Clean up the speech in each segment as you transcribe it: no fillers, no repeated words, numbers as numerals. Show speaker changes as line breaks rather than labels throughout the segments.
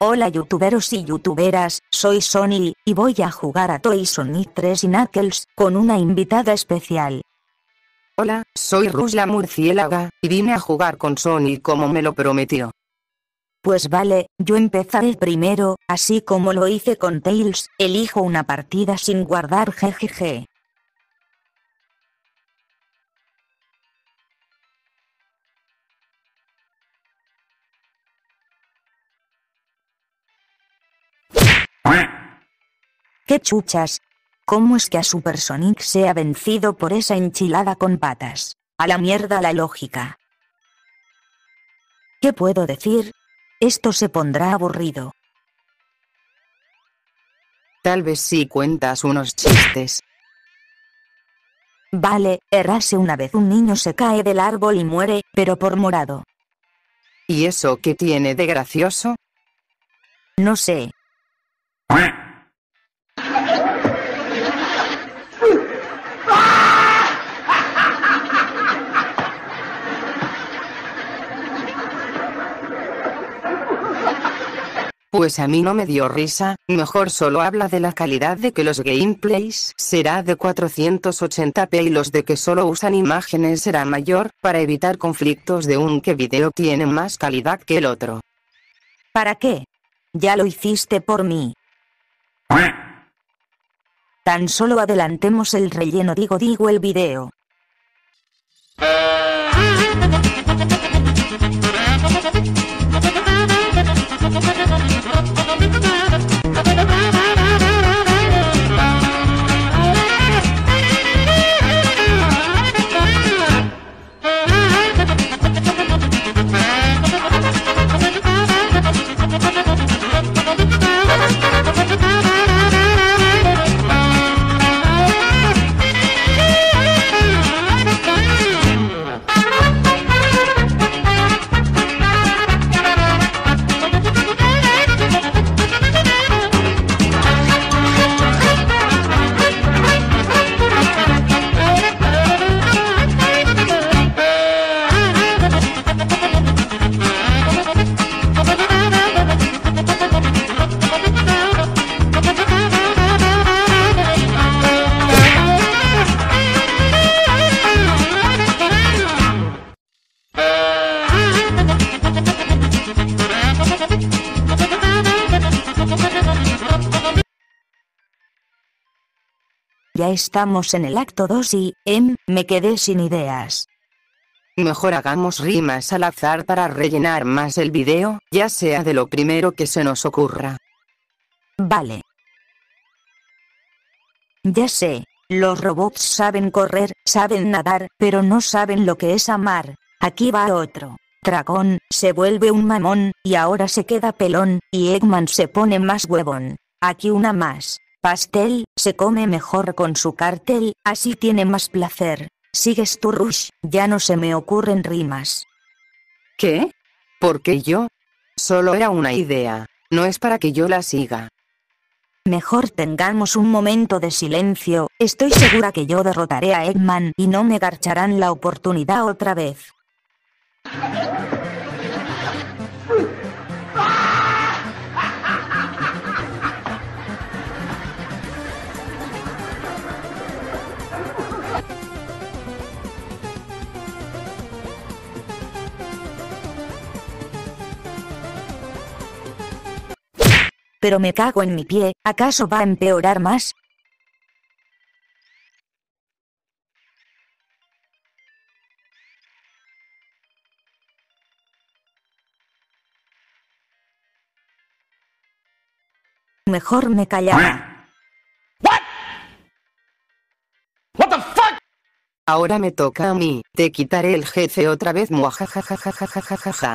Hola youtuberos y youtuberas, soy Sony, y voy a jugar a Toy Sonic 3 y Knuckles, con una invitada especial.
Hola, soy Rush la murciélaga, y vine a jugar con Sonic como me lo prometió.
Pues vale, yo empezaré primero, así como lo hice con Tails, elijo una partida sin guardar jejeje. ¿Qué chuchas? ¿Cómo es que a Super Sonic se ha vencido por esa enchilada con patas? A la mierda la lógica. ¿Qué puedo decir? Esto se pondrá aburrido.
Tal vez si cuentas unos chistes.
Vale, érase una vez un niño se cae del árbol y muere, pero por morado.
¿Y eso qué tiene de gracioso?
No sé.
Pues a mí no me dio risa, mejor solo habla de la calidad de que los gameplays será de 480p y los de que solo usan imágenes será mayor, para evitar conflictos de un que video tiene más calidad que el otro.
¿Para qué? Ya lo hiciste por mí. Tan solo adelantemos el relleno, digo el video. Ya estamos en el acto 2 y, me quedé sin ideas.
Mejor hagamos rimas al azar para rellenar más el video, ya sea de lo primero que se nos ocurra.
Vale. Ya sé, los robots saben correr, saben nadar, pero no saben lo que es amar. Aquí va otro. Dragón, se vuelve un mamón, y ahora se queda pelón, y Eggman se pone más huevón. Aquí una más. Pastel, se come mejor con su cartel, así tiene más placer. Sigues tú, Rush, ya no se me ocurren rimas.
¿Qué? ¿Por qué yo? Solo era una idea, no es para que yo la siga.
Mejor tengamos un momento de silencio, estoy segura que yo derrotaré a Eggman y no me garcharán la oportunidad otra vez. Pero me cago en mi pie, ¿acaso va a empeorar más? Mejor me callaba.
What the fuck? Ahora me toca a mí, te quitaré el jefe otra vez, muajajajajajajajaja.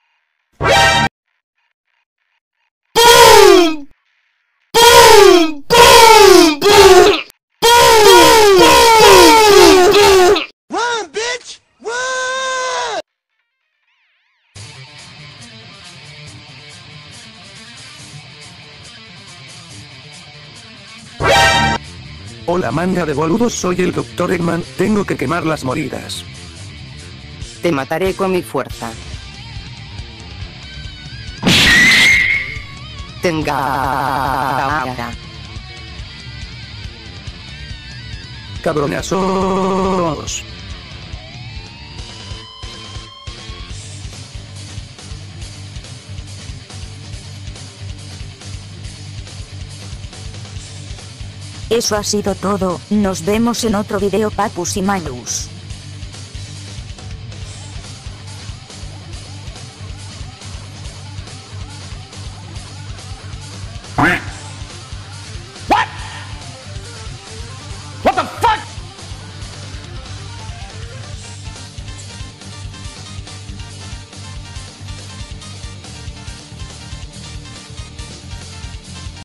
Run, bitch! Run!
Hola manga de boludos, soy el Dr. Eggman, tengo que quemar las moridas.
Te mataré con mi fuerza. Tenga.
Cabronazos.
Eso ha sido todo, nos vemos en otro video papus y malus.
Quack.